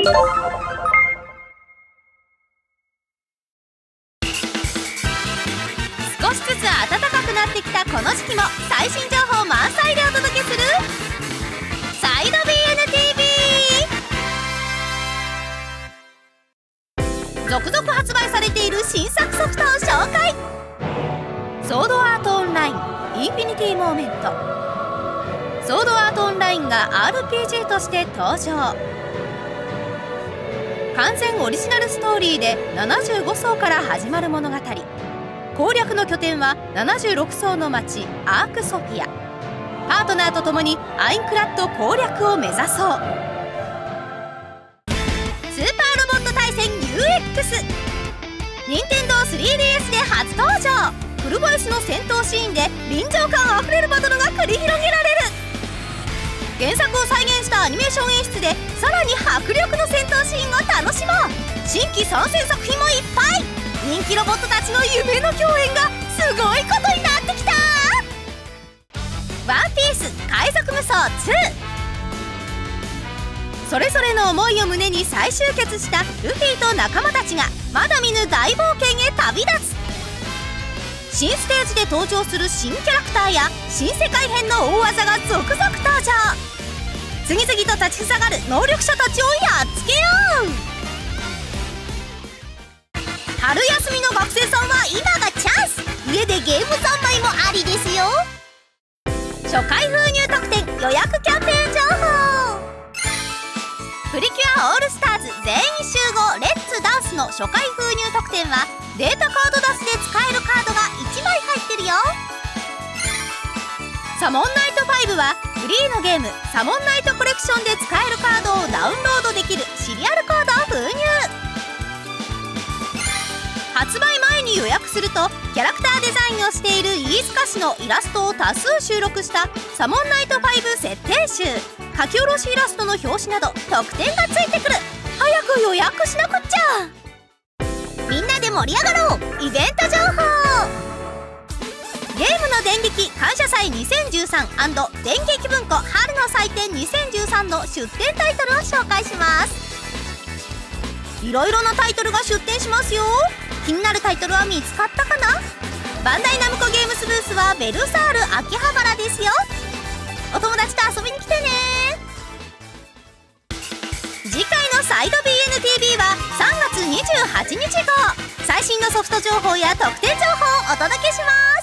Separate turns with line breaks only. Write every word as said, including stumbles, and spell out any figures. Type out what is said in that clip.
少しずつ暖かくなってきたこの時期も最新情報満載でお届けするサイド ビーエヌティービー。続々発売されている新作ソフトを紹介。ソードアートオンラインインフィニティモーメント。ソードアートオンラインが アールピージー として登場。完全オリジナルストーリーでななじゅうご層から始まる物語。攻略の拠点はななじゅうろく層の町アークソフィア。パートナーと共にアインクラッド攻略を目指そう。スーパーロボット対戦 ユーエックス。 ニンテンドー スリーディーエス で初登場。フルボイスの戦闘シーンで臨場感あふれるバトルが繰り広げられる。原作を再現したアニメーション演出でさらに迫力の戦闘シーンを楽しもう。新規参戦作品もいっぱい。人気ロボットたちの夢の共演がすごいことになってきた。ワンピース海賊無双ツー。それぞれの思いを胸に再集結したルフィと仲間たちがまだ見ぬ大冒険へ旅立つ。新ステージで登場する新キャラクターや新世界編の大技が続々登場。次々と立ちふさがる能力者たちをやっつけよう。春休みの学生さんは今がチャンス。家でゲーム三昧もありですよ。初回封入特典予約キャンペーン情報。プリキュアオールスターズ全員集合レッツダンスの初回封入特典はデータカードダスで使えるカードがいちまい入ってるよ。サモンナイトファイブはフリーのゲームサモンナイトコレクションで使えるカードをダウンロードできるシリアルコードを封入。発売前に予約するとキャラクターデザインをしている飯塚氏のイラストを多数収録したサモンナイトファイブ設定集、書き下ろしイラストの表紙など特典がついてくる。早く予約しなくっちゃ。みんなで盛り上がろう。イベント情報。ゲームの電撃感謝祭にせんじゅうさん&電撃文庫春の祭典にせんじゅうさんの出展タイトルを紹介します。いろいろなタイトルが出展しますよ。気になるタイトルは見つかったかな。バンダイナムコゲームスブースはベルサール秋葉原ですよ。お友達と遊びに来てね。次回のサイド ビーエヌティービー はさんがつにじゅうはちにち号。最新のソフト情報や特典情報をお届けします。